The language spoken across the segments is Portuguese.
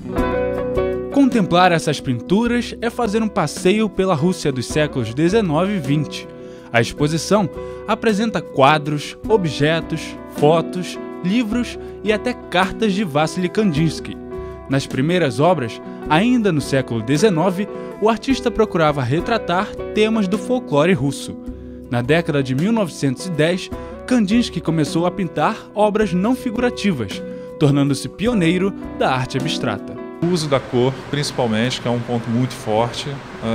Contemplar essas pinturas é fazer um passeio pela Rússia dos séculos 19 e 20. A exposição apresenta quadros, objetos, fotos, livros e até cartas de Vassily Kandinsky. Nas primeiras obras, ainda no século XIX, o artista procurava retratar temas do folclore russo. Na década de 1910, Kandinsky começou a pintar obras não figurativas, tornando-se pioneiro da arte abstrata. O uso da cor, principalmente, que é um ponto muito forte.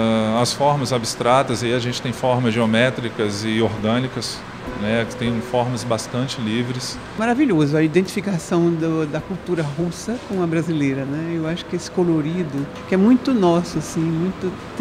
As formas abstratas, aí a gente tem formas geométricas e orgânicas, né, que tem formas bastante livres. Maravilhoso a identificação da cultura russa com a brasileira, né? Eu acho que esse colorido, que é muito nosso, assim,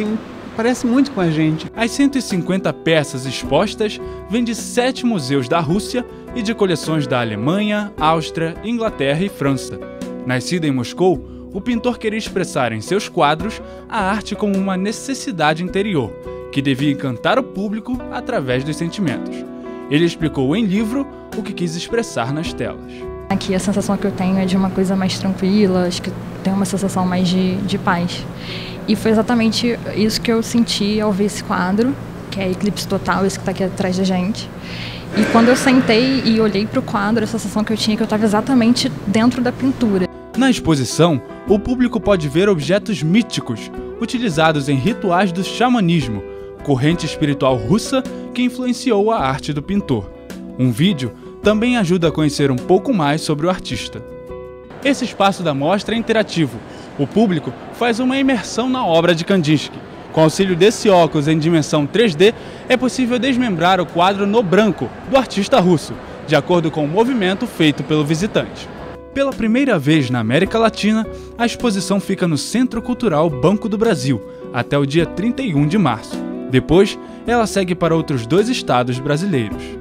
parece muito com a gente. As 150 peças expostas vêm de 7 museus da Rússia e de coleções da Alemanha, Áustria, Inglaterra e França. Nascido em Moscou, o pintor queria expressar em seus quadros a arte como uma necessidade interior, que devia encantar o público através dos sentimentos. Ele explicou em livro o que quis expressar nas telas. Aqui a sensação que eu tenho é de uma coisa mais tranquila, acho que tem uma sensação mais de paz. E foi exatamente isso que eu senti ao ver esse quadro, que é Eclipse Total, esse que está aqui atrás da gente. E quando eu sentei e olhei para o quadro, a sensação que eu tinha é que eu estava exatamente dentro da pintura. Na exposição, o público pode ver objetos místicos, utilizados em rituais do xamanismo, corrente espiritual russa que influenciou a arte do pintor. Um vídeo também ajuda a conhecer um pouco mais sobre o artista. Esse espaço da mostra é interativo. O público faz uma imersão na obra de Kandinsky. Com auxílio desse óculos em dimensão 3D, é possível desmembrar o quadro no branco do artista russo, de acordo com o movimento feito pelo visitante. Pela primeira vez na América Latina, a exposição fica no Centro Cultural Banco do Brasil, até o dia 31 de março. Depois, ela segue para outros 2 estados brasileiros.